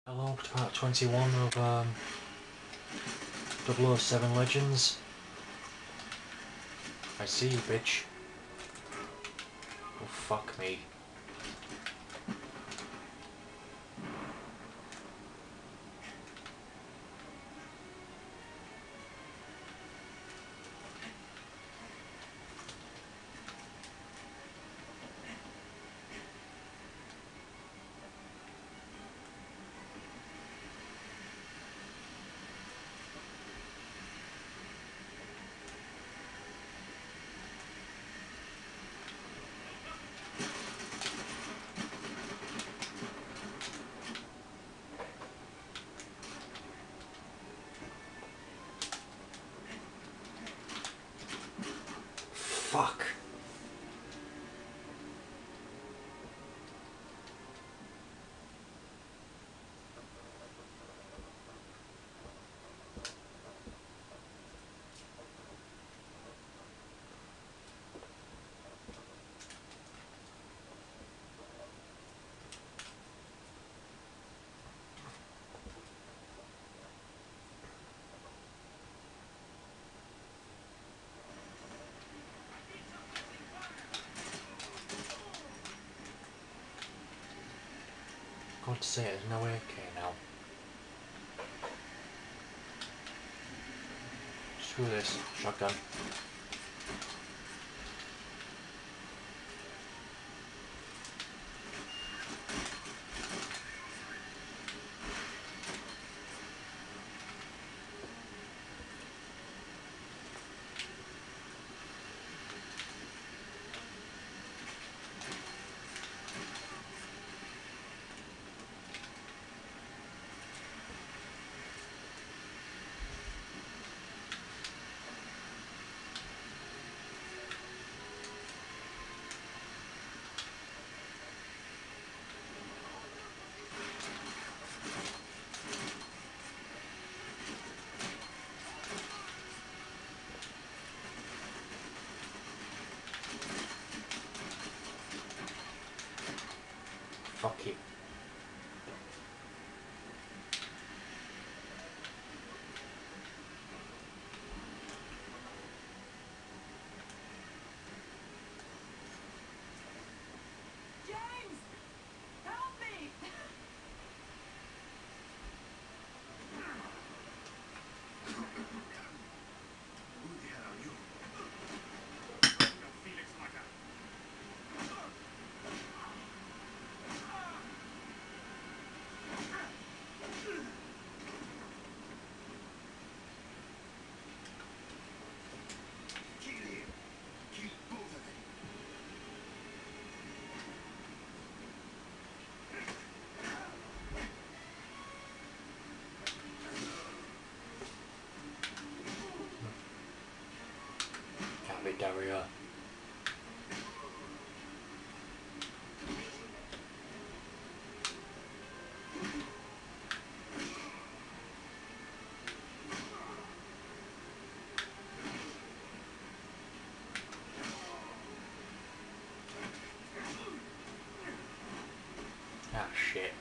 Hello, part 21 of 007 Legends. I see you, bitch. Oh, fuck me. Fuck. God's sake, there's no AK now. Screw this. Shotgun. Fuck you. James! Help me! Who the hell are you? Felix Macker. Kill him. Kill both of them. Can't be Daria. Ah, shit.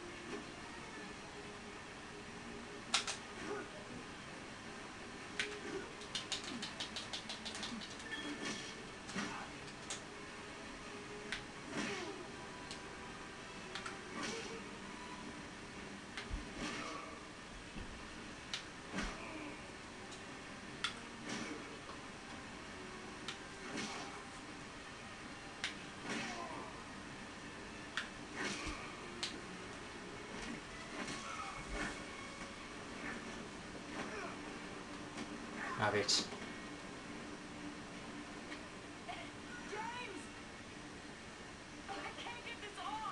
Have it. James! I can't get this off!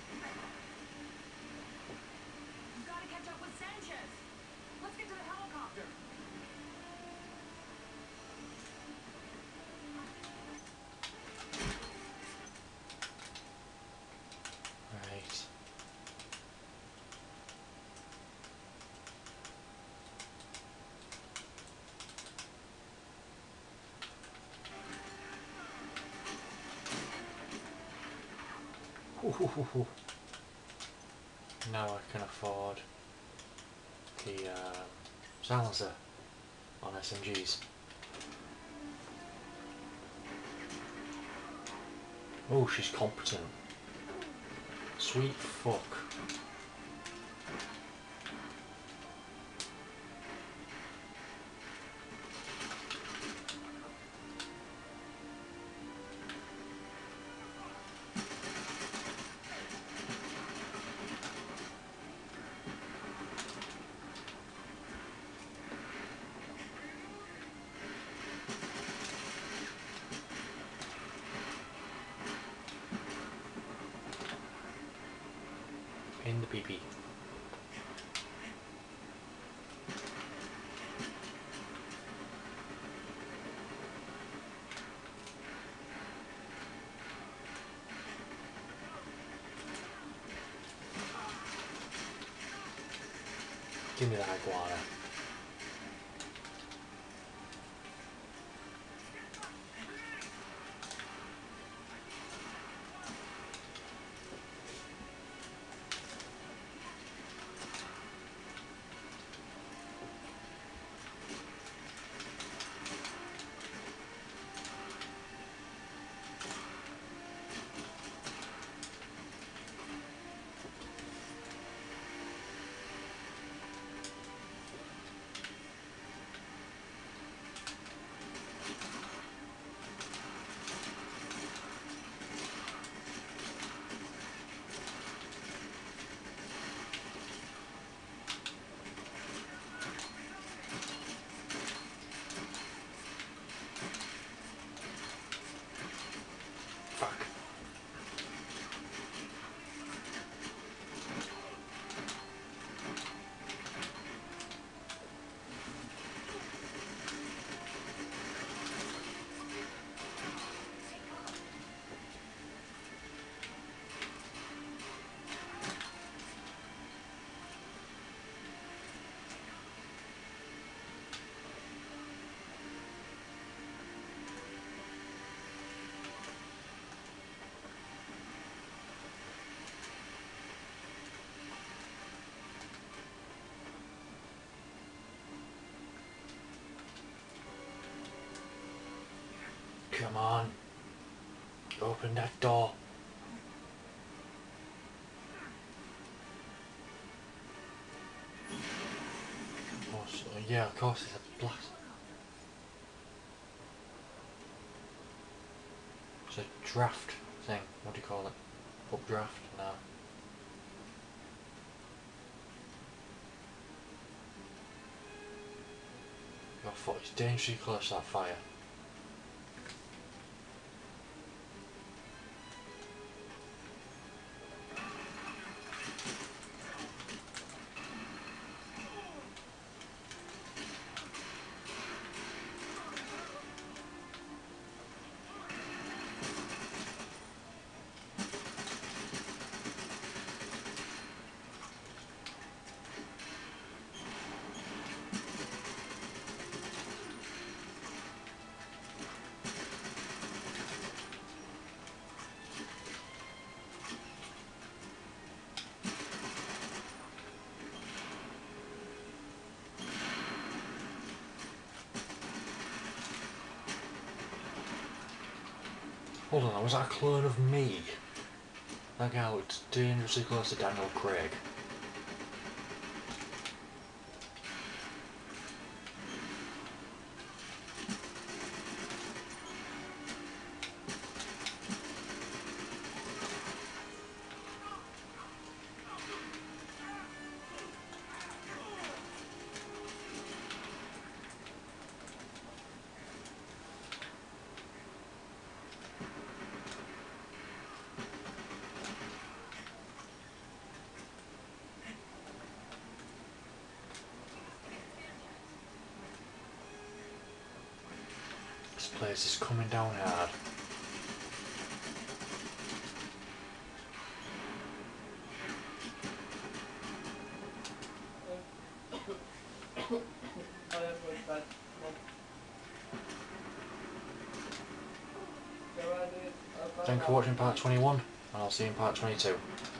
You've got to catch up with Sanchez. Let's get to the helicopter. Right. Now I can afford lucky silencer on SMGs. Oh, she's competent. Sweet fuck. In the PP. Give me that iguana. Fuck. Come on. Open that door. Oh, so, yeah, of course it's a blast. It's a draft thing. What do you call it? Updraft? No. Your foot is dangerously close to that fire. Hold on, was that a clone of me? That guy looked dangerously close to Daniel Craig. This place is coming down hard. Thank you for watching part 21, and I'll see you in part 22.